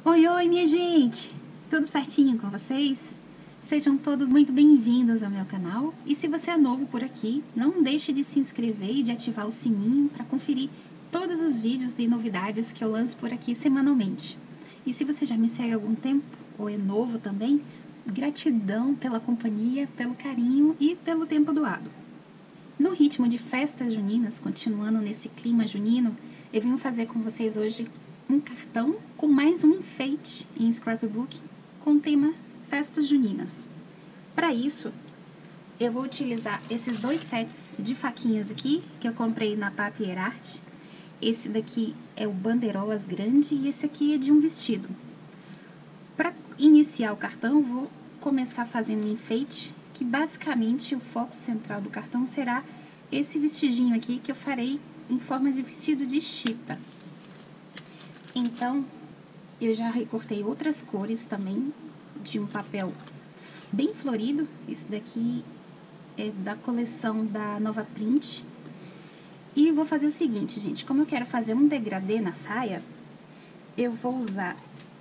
Oi, oi, minha gente! Tudo certinho com vocês? Sejam todos muito bem-vindos ao meu canal. E se você é novo por aqui, não deixe de se inscrever e de ativar o sininho para conferir todos os vídeos e novidades que eu lanço por aqui semanalmente. E se você já me segue há algum tempo, ou é novo também, gratidão pela companhia, pelo carinho e pelo tempo doado. No ritmo de festas juninas, continuando nesse clima junino, eu vim fazer com vocês hoje um cartão com mais um enfeite em scrapbook com o tema festas juninas. Para isso, eu vou utilizar esses dois sets de faquinhas aqui, que eu comprei na Papier Art. Esse daqui é o Bandeirolas Grande e esse aqui é de um vestido. Para iniciar o cartão, eu vou começar fazendo um enfeite, que basicamente o foco central do cartão será esse vestidinho aqui, que eu farei em forma de vestido de chita. Então, eu já recortei outras cores também, de um papel bem florido. Esse daqui é da coleção da Nova Print. E vou fazer o seguinte, gente, como eu quero fazer um degradê na saia, eu vou usar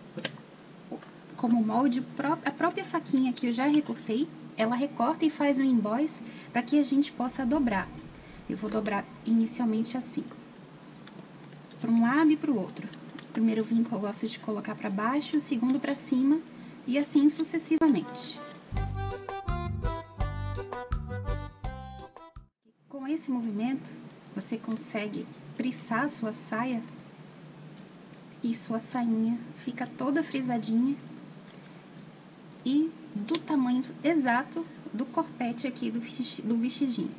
como molde a própria faquinha que eu já recortei. Ela recorta e faz um emboss para que a gente possa dobrar. Eu vou dobrar inicialmente assim, para um lado e para o outro. O primeiro vinco eu gosto de colocar para baixo, o segundo para cima e assim sucessivamente. Com esse movimento, você consegue prissar a sua saia e sua sainha fica toda frisadinha e do tamanho exato do corpete aqui do vestidinho.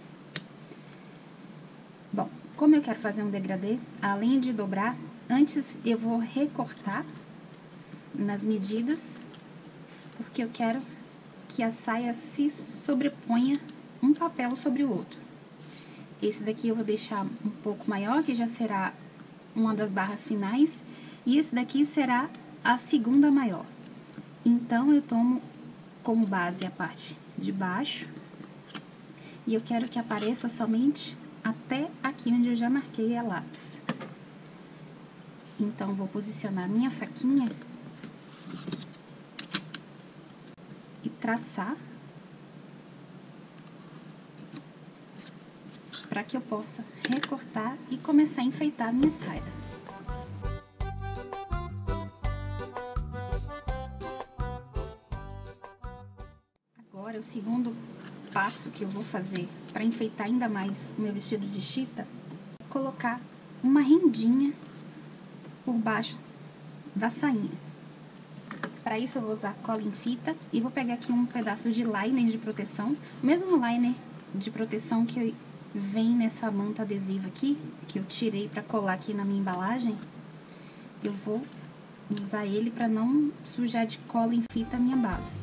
Bom, como eu quero fazer um degradê, além de dobrar, antes eu vou recortar nas medidas, porque eu quero que a saia se sobreponha um papel sobre o outro. Esse daqui eu vou deixar um pouco maior, que já será uma das barras finais, e esse daqui será a segunda maior. Então, eu tomo como base a parte de baixo, e eu quero que apareça somente até aqui onde eu já marquei a lápis. Então, vou posicionar minha faquinha e traçar para que eu possa recortar e começar a enfeitar a minha saia. Agora, o segundo passo que eu vou fazer para enfeitar ainda mais o meu vestido de chita é colocar uma rendinha por baixo da sainha. Para isso eu vou usar cola em fita e vou pegar aqui um pedaço de liner de proteção, o mesmo liner de proteção que vem nessa manta adesiva aqui, que eu tirei para colar aqui na minha embalagem. Eu vou usar ele para não sujar de cola em fita a minha base.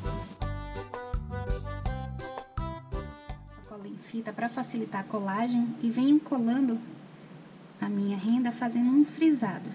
Fita para facilitar a colagem e venho colando a minha renda fazendo um frisado.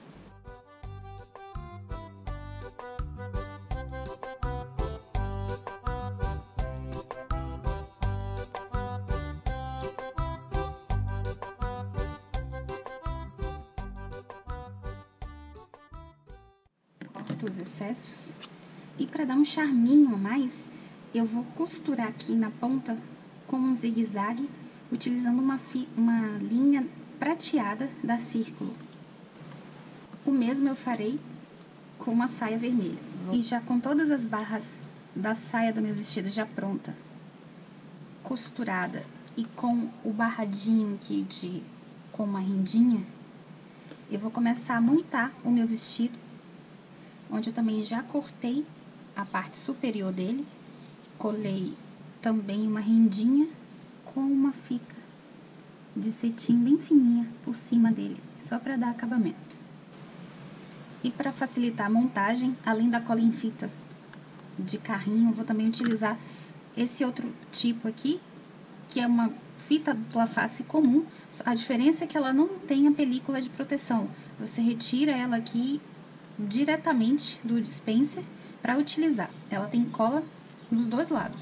Corto os excessos e para dar um charminho a mais, eu vou costurar aqui na ponta com um zigue-zague, utilizando uma linha prateada da Círculo. O mesmo eu farei com uma saia vermelha. E já com todas as barras da saia do meu vestido já pronta, costurada e com o barradinho aqui com uma rendinha, eu vou começar a montar o meu vestido, onde eu também já cortei a parte superior dele, colei também uma rendinha com uma fita de cetim bem fininha por cima dele, só para dar acabamento. E para facilitar a montagem, além da cola em fita de carrinho, vou também utilizar esse outro tipo aqui, que é uma fita dupla face comum. A diferença é que ela não tem a película de proteção. Você retira ela aqui diretamente do dispenser para utilizar. Ela tem cola nos dois lados.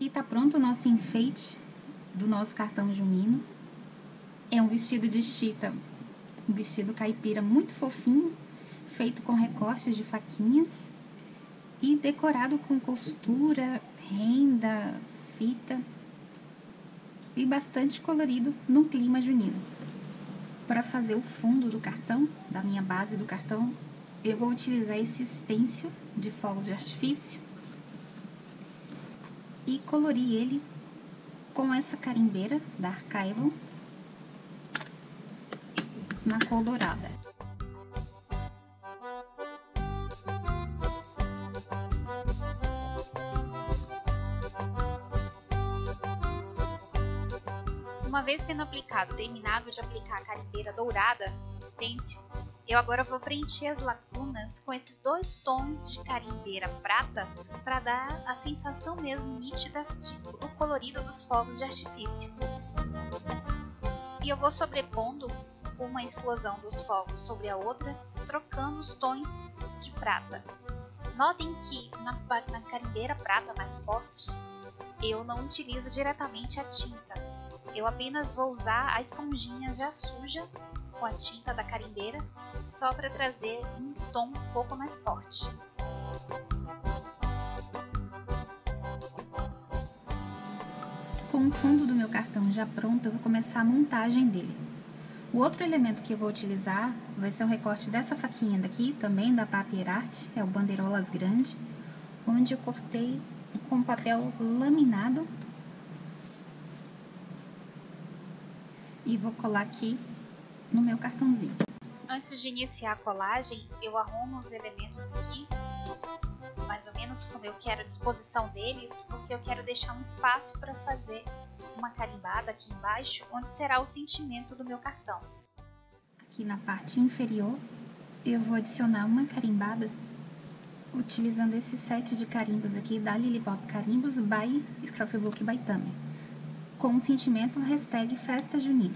E tá pronto o nosso enfeite do nosso cartão junino. É um vestido de chita, um vestido caipira muito fofinho, feito com recortes de faquinhas e decorado com costura, renda, fita e bastante colorido no clima junino. Para fazer o fundo do cartão, da minha base do cartão, eu vou utilizar esse stencil de fogos de artifício e colorir ele com essa carimbeira da Archival na cor dourada. Uma vez tendo terminado de aplicar a carimbeira dourada no stencil, eu agora vou preencher as lacunas com esses 2 tons de carimbeira prata para dar a sensação mesmo nítida do colorido dos fogos de artifício. E eu vou sobrepondo uma explosão dos fogos sobre a outra, trocando os tons de prata. Notem que na carimbeira prata mais forte, eu não utilizo diretamente a tinta. Eu apenas vou usar a esponjinha já suja com a tinta da carimbeira, só para trazer um tom um pouco mais forte. Com o fundo do meu cartão já pronto, eu vou começar a montagem dele. O outro elemento que eu vou utilizar vai ser um recorte dessa faquinha daqui, também da Papier Art, é o Bandeirolas Grande, onde eu cortei com papel laminado e vou colar aqui no meu cartãozinho. Antes de iniciar a colagem, eu arrumo os elementos aqui, mais ou menos como eu quero a disposição deles, porque eu quero deixar um espaço para fazer uma carimbada aqui embaixo, onde será o sentimento do meu cartão. Aqui na parte inferior, eu vou adicionar uma carimbada, utilizando esse set de carimbos aqui da Lilipop Carimbos by Scrapbook by Tami, com o sentimento hashtag Festa Junina.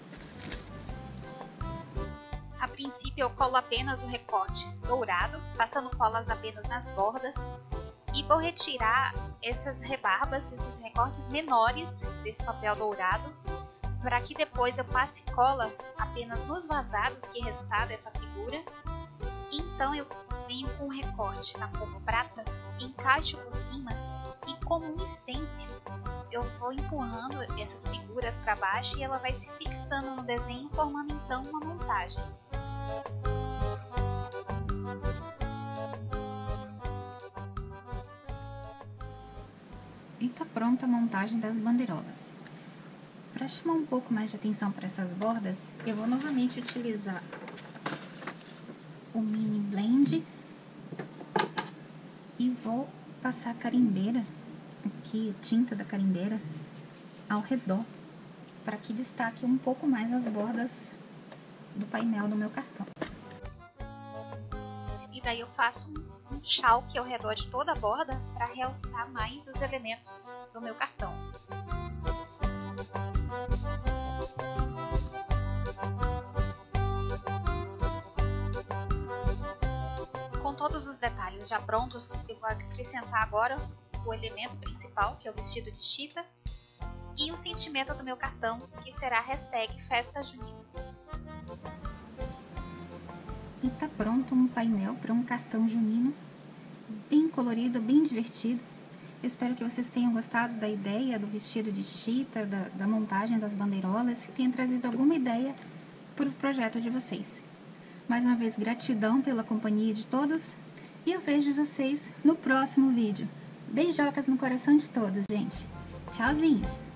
A princípio eu colo apenas o recorte dourado, passando colas apenas nas bordas, e vou retirar essas rebarbas, esses recortes menores desse papel dourado, para que depois eu passe cola apenas nos vazados que restar dessa figura. Então eu venho com o recorte na cor prata, encaixo por cima e como um stencil eu vou empurrando essas figuras para baixo e ela vai se fixando no desenho, formando então uma montagem. E tá pronta a montagem das bandeirolas. Para chamar um pouco mais de atenção para essas bordas, eu vou novamente utilizar o Mini Blend e vou passar a carimbeira, aqui, tinta da carimbeira, ao redor, para que destaque um pouco mais as bordas do painel do meu cartão. E daí eu faço um chalque ao redor de toda a borda para realçar mais os elementos do meu cartão. Com todos os detalhes já prontos, eu vou acrescentar agora o elemento principal, que é o vestido de chita, e o sentimento do meu cartão, que será a hashtag Festa Junina. E tá pronto um painel para um cartão junino, bem colorido, bem divertido. Eu espero que vocês tenham gostado da ideia do vestido de chita, da montagem das bandeirolas, que tenha trazido alguma ideia para o projeto de vocês. Mais uma vez, gratidão pela companhia de todos e eu vejo vocês no próximo vídeo. Beijocas no coração de todos, gente. Tchauzinho!